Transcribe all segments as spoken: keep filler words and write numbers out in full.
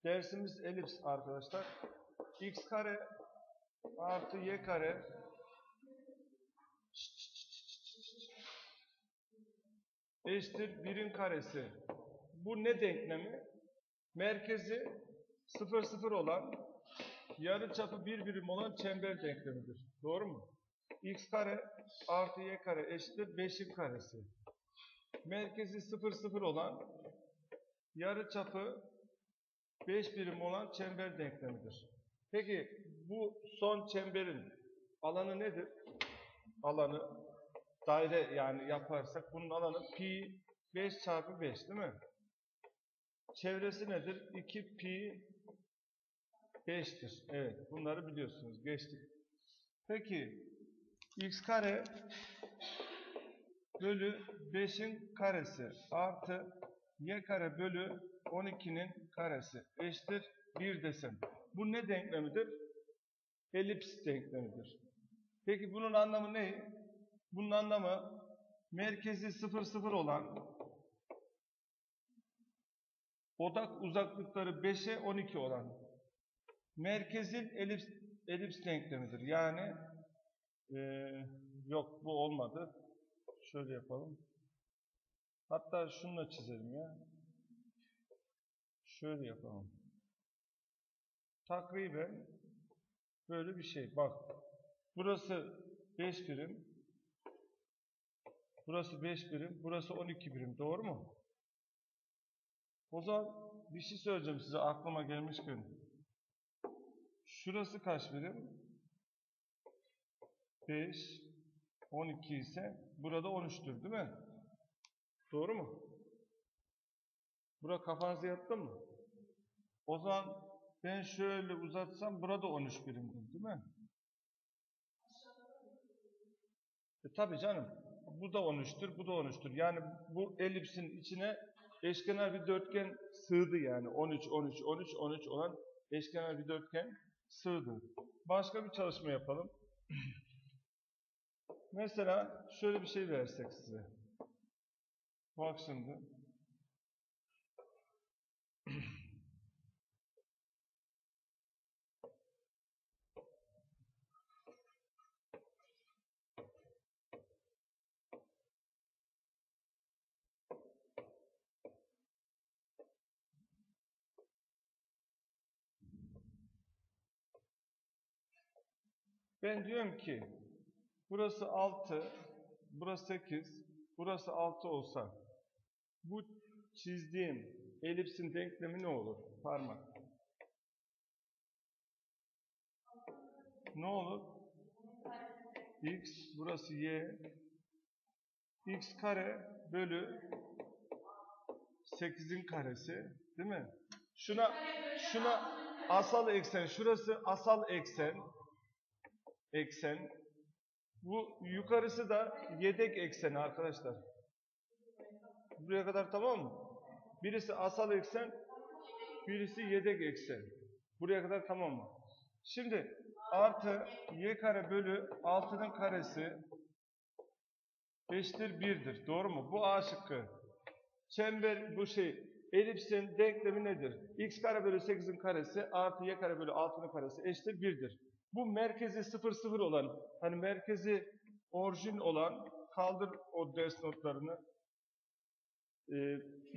Dersimiz elips arkadaşlar. X kare artı y kare eşittir birin karesi. Bu ne denklemi? Merkezi sıfır sıfır olan, yarıçapı bir birim olan çember denklemidir. Doğru mu? X kare artı y kare eşittir beşin karesi. Merkezi sıfır sıfır olan, yarıçapı beş birim olan çember denklemidir. Peki bu son çemberin alanı nedir? Alanı daire yani yaparsak bunun alanı pi beş çarpı beş değil mi? Çevresi nedir? iki pi beş'tir. Evet, bunları biliyorsunuz. Geçtik. Peki x kare bölü beşin karesi artı y kare bölü on ikinin karesi eşittir bir desem. Bu ne denklemidir? Elips denklemidir. Peki bunun anlamı ne? Bunun anlamı merkezi sıfır sıfır olan, odak uzaklıkları beş'e on iki olan merkezin elips, elips denklemidir. Yani ee, yok bu olmadı. Şöyle yapalım. Hatta şununla çizelim ya. Şöyle yapalım. Takriben böyle bir şey. Bak. Burası beş birim. Burası beş birim. Burası on iki birim. Doğru mu? O zaman bir şey söyleyeceğim size aklıma gelmişken. Şurası kaç birim? beş, on iki ise burada on üç'tür değil mi? Doğru mu? Bura kafanıza yattı mı? O zaman ben şöyle uzatsam burada on üç birimdir değil mi? E tabi canım. Bu da on üç'tür, bu da on üç'tür. Yani bu elipsin içine eşkenar bir dörtgen sığdı yani. on üç, on üç, on üç, on üç olan eşkenar bir dörtgen sığdı. Başka bir çalışma yapalım. Mesela şöyle bir şey versek size. Bak şimdi. Ben diyorum ki burası altı, burası sekiz, burası altı olsa bu çizdiğim elipsin denklemi ne olur? Parmak. Ne olur? X, burası y. X kare bölü sekiz'in karesi. Değil mi? Şuna, şuna asal eksen. Şurası asal eksen. Eksen. Bu yukarısı da yedek ekseni arkadaşlar. Buraya kadar tamam mı? Birisi asal eksen, birisi yedek eksen. Buraya kadar tamam mı? Şimdi artı y kare bölü altı'nın karesi eşittir bir'dir. Doğru mu? Bu A şıkkı. Çember bu şey. Elipsin denklemi nedir? X kare bölü sekiz'in karesi artı y kare bölü altı'nın karesi eşittir bir'dir. Bu merkezi sıfır sıfır olan, hani merkezi orijin olan, kaldır o ders notlarını. Ee,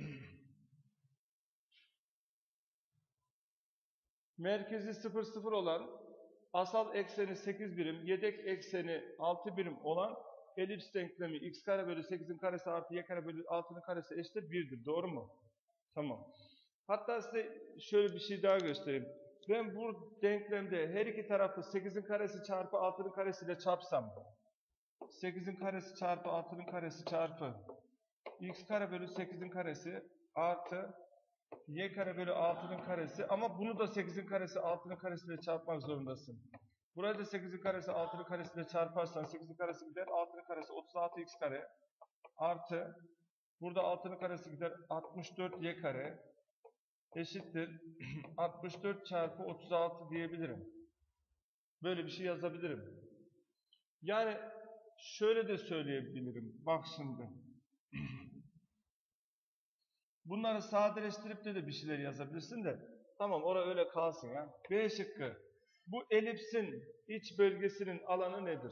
merkezi sıfır sıfır olan, asal ekseni sekiz birim, yedek ekseni altı birim olan elips denklemi x kare bölü sekiz'in karesi artı y kare bölü altı'nın karesi eşittir bir'dir. Doğru mu? Tamam. Hatta size şöyle bir şey daha göstereyim. Ben bu denklemde her iki tarafı sekiz'in karesi çarpı altı'nın karesiyle çarpsam, sekiz'in karesi çarpı altı'nın karesi çarpı x kare bölü sekiz'in karesi artı y kare bölü altı'nın karesi, ama bunu da sekiz'in karesi altı'nın karesiyle çarpmak zorundasın. Burayı da sekiz'in karesi altı'nın karesiyle çarparsan sekiz'in karesi gider, altı'nın karesi otuz altı x kare artı burada altı'nın karesi gider, altmış dört y kare eşittir altmış dört çarpı otuz altı diyebilirim. Böyle bir şey yazabilirim. Yani şöyle de söyleyebilirim. Bak şimdi. Bunları sadeleştirip de, de bir şeyler yazabilirsin de. Tamam, orada öyle kalsın ya. B şıkkı. Bu elipsin iç bölgesinin alanı nedir?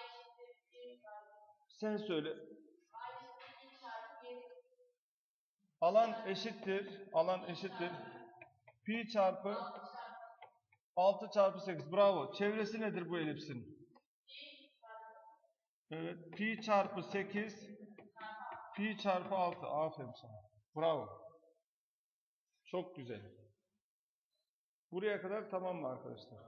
Sen söyle. Alan eşittir. Alan eşittir. Pi çarpı altı çarpı sekiz. Bravo. Çevresi nedir bu elipsin? Evet. Pi çarpı sekiz. Pi çarpı altı. Aferin sana. Bravo. Çok güzel. Buraya kadar tamam mı arkadaşlar?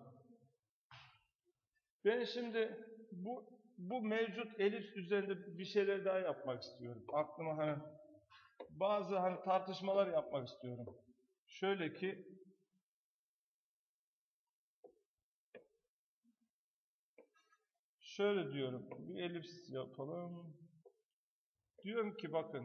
Ben şimdi bu bu mevcut elips üzerinde bir şeyler daha yapmak istiyorum. Aklıma hani bazı hani tartışmalar yapmak istiyorum. Şöyle ki şöyle diyorum. Bir elips yapalım. Diyorum ki bakın.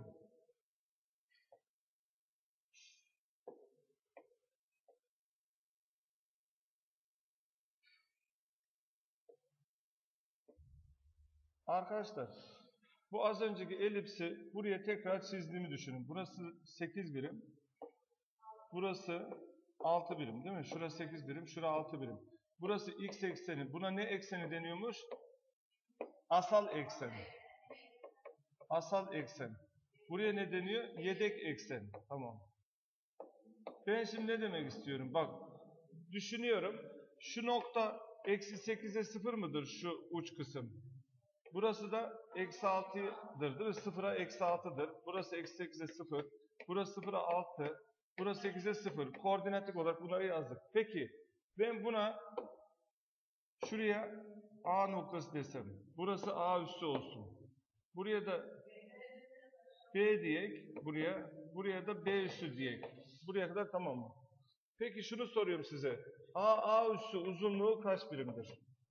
Arkadaşlar bu az önceki elipsi buraya tekrar çizdiğimi düşünün. Burası sekiz birim. Burası altı birim değil mi? Şurası sekiz birim, şurası altı birim. Burası x ekseni. Buna ne ekseni deniyormuş? Asal eksen. Asal eksen. Buraya ne deniyor? Yedek eksen. Tamam. Ben şimdi ne demek istiyorum? Bak, düşünüyorum. Şu nokta eksi sekize sıfır mıdır şu uç kısım? Burası da eksi altıdır değil mi? Sıfıra eksi altıdır. Burası eksi sekize sıfır. Burası sıfıra altı. Burası sekize sıfır. Koordinatik olarak bunları yazdık. Peki ben buna şuraya A noktası desem. Burası A üssü olsun. Buraya da B diyek. Buraya. Buraya da B üssü diyek. Buraya kadar tamam mı? Peki şunu soruyorum size. A, A üssü uzunluğu kaç birimdir?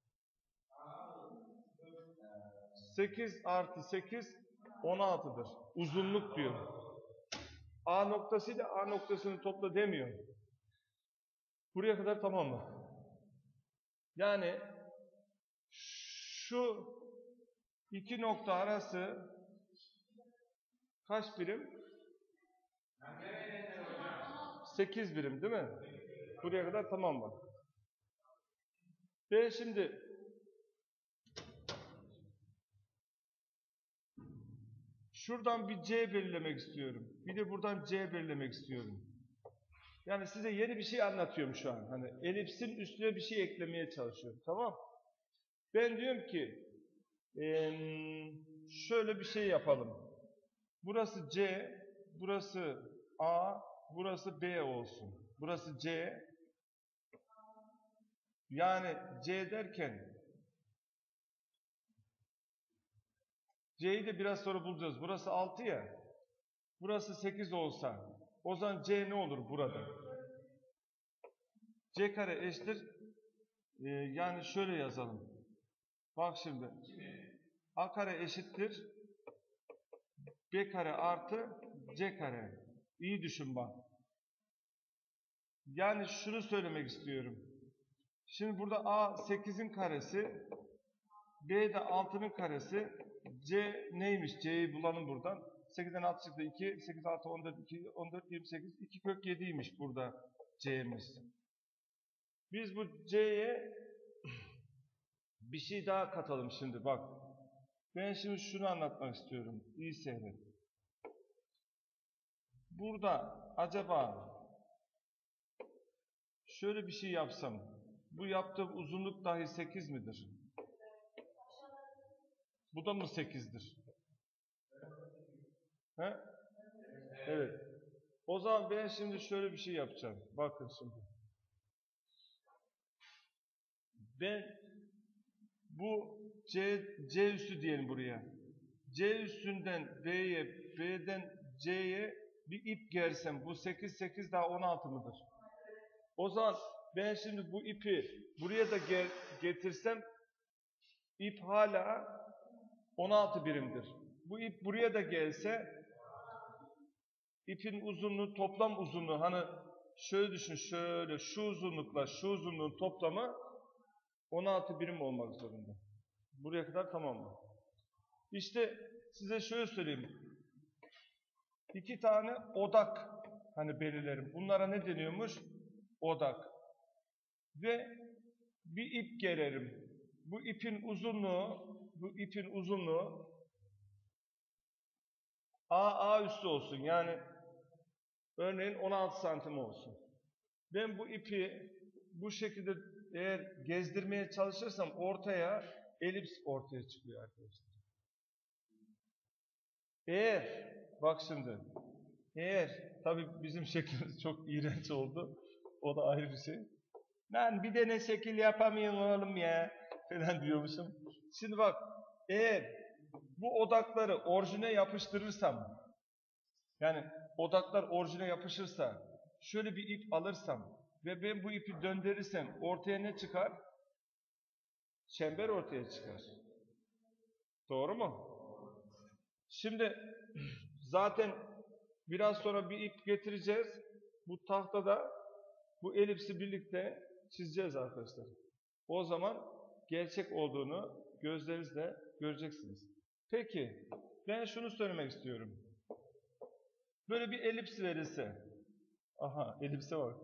sekiz artı sekiz on altıdır. Uzunluk diyor. A noktasıyla A noktasını topla demiyor. Buraya kadar tamam mı? Yani şu iki nokta arası kaç birim? sekiz birim değil mi? Buraya kadar tamam mı? Ben şimdi şuradan bir C belirlemek istiyorum. Bir de buradan C belirlemek istiyorum. Yani size yeni bir şey anlatıyorum şu an. Hani elipsin üstüne bir şey eklemeye çalışıyorum. Tamam? Ben diyorum ki ee, şöyle bir şey yapalım. Burası C, burası A, burası B olsun. Burası C. Yani C derken C'yi de biraz sonra bulacağız. Burası altı ya. Burası sekiz olsa o zaman C ne olur burada? C kare eşittir. Ee, yani şöyle yazalım. Bak şimdi. A kare eşittir. B kare artı C kare. İyi düşün bak. Yani şunu söylemek istiyorum. Şimdi burada A sekizin karesi, B de altının karesi, C neymiş? C'yi bulalım buradan. sekizden altı çıktı iki, sekiz artı on dört, iki, on dört, yirmi sekiz, iki kök yediymiş burada C'miz. Biz bu C'ye bir şey daha katalım şimdi bak. Ben şimdi şunu anlatmak istiyorum. İyi seyret. Burada acaba şöyle bir şey yapsam, bu yaptığım uzunluk dahi sekiz midir? Bu da mı sekizdir? He? Evet. O zaman ben şimdi şöyle bir şey yapacağım. Bakın şimdi. Ben bu C, C üssü diyelim buraya. C üssünden B'ye, B'den C'ye bir ip gersem bu sekiz, sekiz daha on altı mıdır? O zaman ben şimdi bu ipi buraya da gel, getirsem ip hala on altı birimdir. Bu ip buraya da gelse ipin uzunluğu, toplam uzunluğu hani şöyle düşün, şöyle şu uzunlukla şu uzunluğun toplamı on altı birim olmak zorunda. Buraya kadar tamam mı? İşte size şöyle söyleyeyim. İki tane odak hani belirlerim. Bunlara ne deniyormuş? Odak. Ve bir ip gererim. Bu ipin uzunluğu, bu ipin uzunluğu A, A üstü olsun. Yani örneğin on altı santim olsun. Ben bu ipi bu şekilde eğer gezdirmeye çalışırsam ortaya elips ortaya çıkıyor arkadaşlar. Eğer, bak şimdi, eğer, tabii bizim şeklimiz çok iğrenç oldu. O da ayrı bir şey. Lan bir de ne şekil yapamıyorsun oğlum ya falan diyormuşum. Şimdi bak, eğer bu odakları orijine yapıştırırsam, yani odaklar orijine yapışırsa, şöyle bir ip alırsam ve ben bu ipi döndürürsem ortaya ne çıkar? Çember ortaya çıkar. Doğru mu? Şimdi zaten biraz sonra bir ip getireceğiz. Bu tahtada bu elipsi birlikte çizeceğiz arkadaşlar. O zaman gerçek olduğunu gözlerinizle göreceksiniz. Peki ben şunu söylemek istiyorum. Böyle bir elips verilse. Aha elipse bak.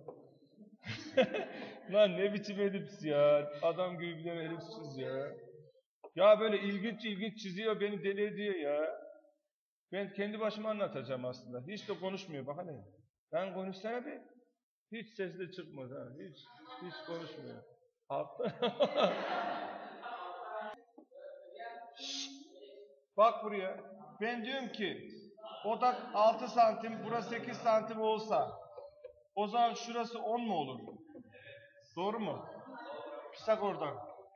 Lan ne biçim elips ya. Adam gibi bir tane elips çiz ya. Ya böyle ilginç ilginç çiziyor, beni deli ediyor ya. Ben kendi başıma anlatacağım aslında. Hiç de konuşmuyor bak hani. Ben konuşsana bir. Hiç sesle çıkmaz ha. Hiç hiç konuşmuyor. Hafta. Bak buraya. Ben diyorum ki odak altı santim, burası sekiz santim olsa o zaman şurası on mu olur? Doğru mu? Pisagor'dan.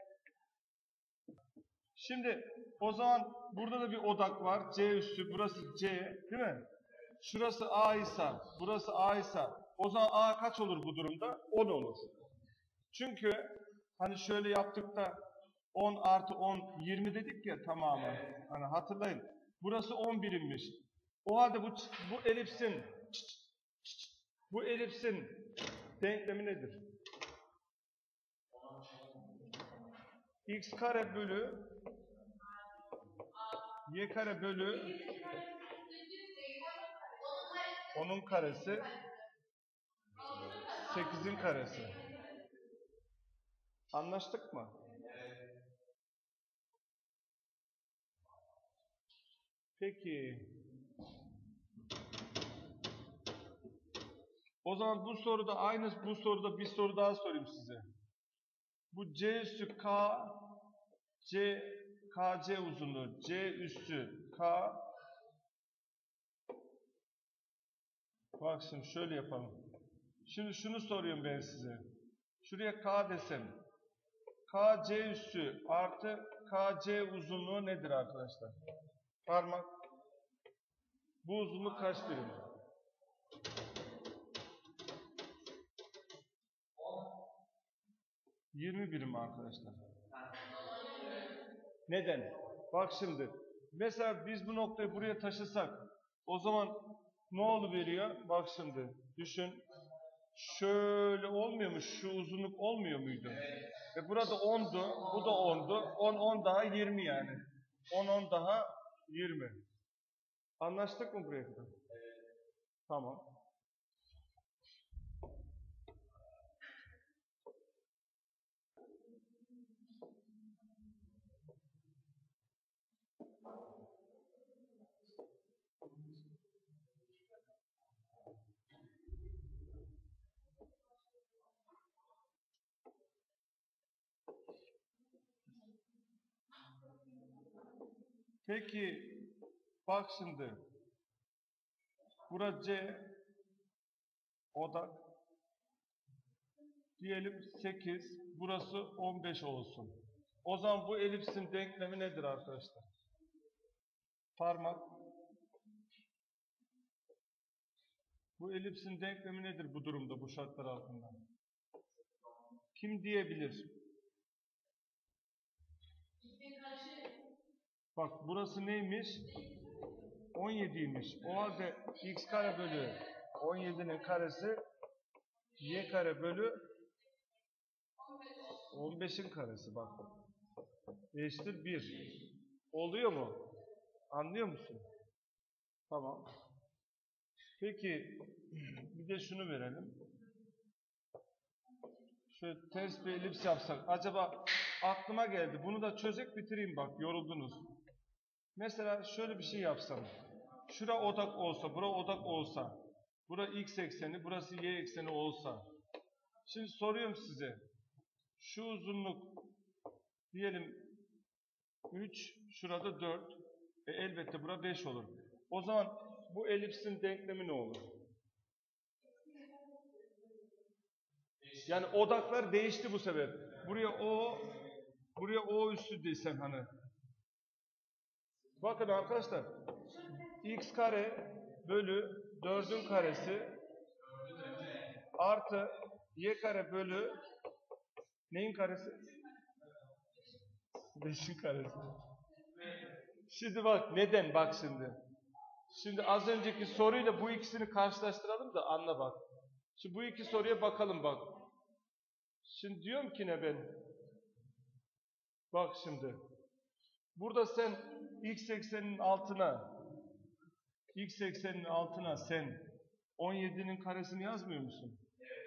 Şimdi o zaman burada da bir odak var. C üssü, burası C, değil mi? Şurası A ise, burası A ise o zaman A kaç olur bu durumda? on olur. Çünkü hani şöyle yaptık da on artı on yirmi dedik ya tamamen. Hani hatırlayın. Burası on birimmiş. O halde bu bu elipsin bu elipsin denklemi nedir? X kare bölü y kare bölü onun karesi sekizin karesi. Anlaştık mı? Peki. O zaman bu soruda aynı bu soruda bir soru daha sorayım size. Bu C üssü K C K C uzunluğu C üssü K. Bak şimdi şöyle yapalım. Şimdi şunu soruyorum ben size. Şuraya K desem. K C üssü artı K C uzunluğu nedir arkadaşlar? Parmak. Bu uzunluk kaç birim? yirmi birim arkadaşlar. Neden? Bak şimdi. Mesela biz bu noktayı buraya taşısak o zaman ne oluveriyor? Bak şimdi. Düşün. Şöyle olmuyor mu? Şu uzunluk olmuyor muydu? E burada ondu. Bu da ondu. on, on daha yirmi yani. on, on daha yirmi. Anlaştık mı buraya kadar? Tamam. Peki bak şimdi. Burası C odak. Diyelim sekiz. Burası on beş olsun. O zaman bu elipsin denklemi nedir arkadaşlar? Parmak. Bu elipsin denklemi nedir bu durumda, bu şartlar altında? Kim diyebilir? Bak burası neymiş? on yediymiş. O halde x kare bölü on yedinin karesi y kare bölü on beşin karesi bak. Eşittir bir. Oluyor mu? Anlıyor musun? Tamam. Peki bir de şunu verelim. Şöyle ters bir elips yapsak. Acaba aklıma geldi. Bunu da çözek bitireyim bak. Yoruldunuz. Mesela şöyle bir şey yapsam. Şura odak olsa, bura odak olsa. Bura x ekseni, burası y ekseni olsa. Şimdi soruyorum size. Şu uzunluk diyelim üç, şurada dört. E elbette bura beş olur. O zaman bu elipsin denklemi ne olur? Yani odaklar değişti bu sefer. Buraya o, buraya o üstü desem hani. Bakın arkadaşlar. X kare bölü dördün karesi artı y kare bölü neyin karesi? beşin karesi. Şimdi bak neden bak şimdi. Şimdi az önceki soruyla bu ikisini karşılaştıralım da anla bak. Şimdi bu iki soruya bakalım bak. Şimdi diyorum ki ne ben? Bak şimdi. Burada sen x ekseninin altına x ekseninin altına sen on yedinin karesini yazmıyor musun?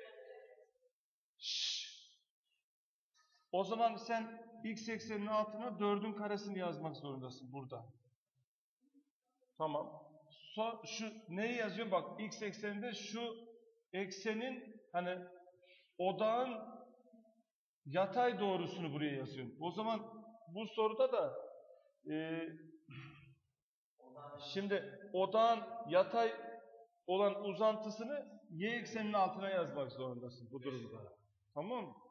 Şşş. O zaman sen x ekseninin altına dördün karesini yazmak zorundasın burada. Tamam. So, şu neyi yazıyorum? Bak x ekseninde şu eksenin hani odağın yatay doğrusunu buraya yazıyorum. O zaman bu soruda da e, şimdi odağın yatay olan uzantısını y ekseninin altına yazmak zorundasın bu durumda. Tamam mı?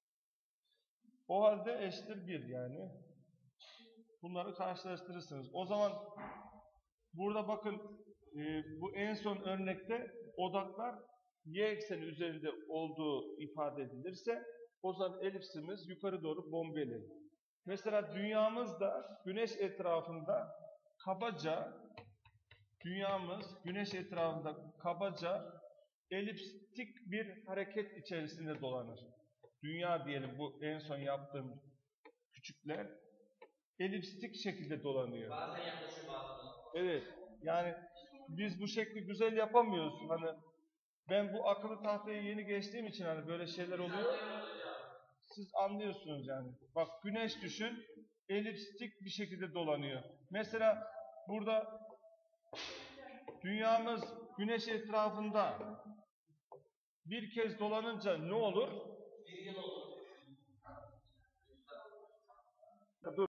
O halde eşittir bir yani. Bunları karşılaştırırsınız. O zaman burada bakın e, bu en son örnekte odaklar y ekseni üzerinde olduğu ifade edilirse o zaman elipsimiz yukarı doğru bombeli. Mesela dünyamız da güneş etrafında kabaca dünyamız güneş etrafında kabaca eliptik bir hareket içerisinde dolanır. Dünya diyelim bu en son yaptığım küçükler elipstik şekilde dolanıyor. Bazen yaklaşıyor bazen. Evet. Yani biz bu şekli güzel yapamıyoruz. Hani ben bu akıllı tahtayı yeni geçtiğim için hani böyle şeyler oluyor. Siz anlıyorsunuz yani. Bak güneş düşün, elipstik bir şekilde dolanıyor. Mesela burada dünyamız güneş etrafında bir kez dolanınca ne olur? Bir yıl olur. Dur.